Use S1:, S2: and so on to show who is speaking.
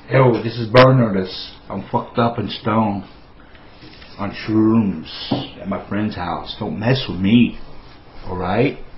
S1: Yo, this is Bernard. I'm fucked up and stoned on shrooms at my friend's house. Don't mess with me, alright?